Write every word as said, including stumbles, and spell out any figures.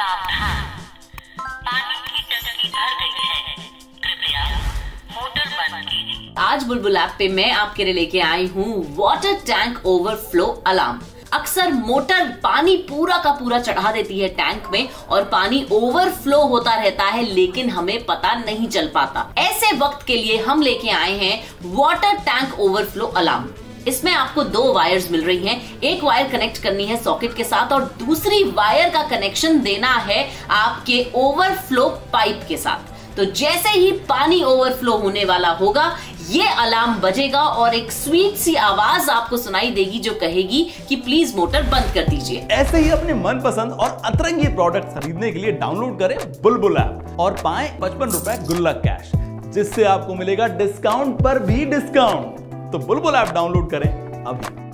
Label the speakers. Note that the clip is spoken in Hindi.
Speaker 1: सावधान, पानी की टंकी भर गई है, कृपया मोटर बंद कीजिए।
Speaker 2: आज बुलबुल ऐप पे मैं आपके लिए लेके आई हूँ वाटर टैंक ओवरफ्लो अलार्म। अक्सर मोटर पानी पूरा का पूरा चढ़ा देती है टैंक में और पानी ओवरफ्लो होता रहता है, लेकिन हमें पता नहीं चल पाता। ऐसे वक्त के लिए हम लेके आए हैं वाटर टैंक ओवरफ्लो अलार्म। इसमें आपको दो वायर्स मिल रही हैं। एक वायर कनेक्ट करनी है सॉकेट के साथ और दूसरी वायर का कनेक्शन देना है आपके ओवरफ्लो पाइप के साथ। तो जैसे ही पानी ओवरफ्लो होने वाला होगा, ये अलार्म बजेगा और एक स्वीट सी आवाज आपको सुनाई देगी जो कहेगी कि प्लीज मोटर बंद कर दीजिए।
Speaker 3: ऐसे ही अपने मनपसंद और अतरंगी प्रोडक्ट खरीदने के लिए डाउनलोड करें बुलबुल ऐप और पाएं पचपन रुपए गुल्लक कैश, जिससे आपको मिलेगा डिस्काउंट पर भी डिस्काउंट। तो बुलबुल ऐप डाउनलोड करें अभी।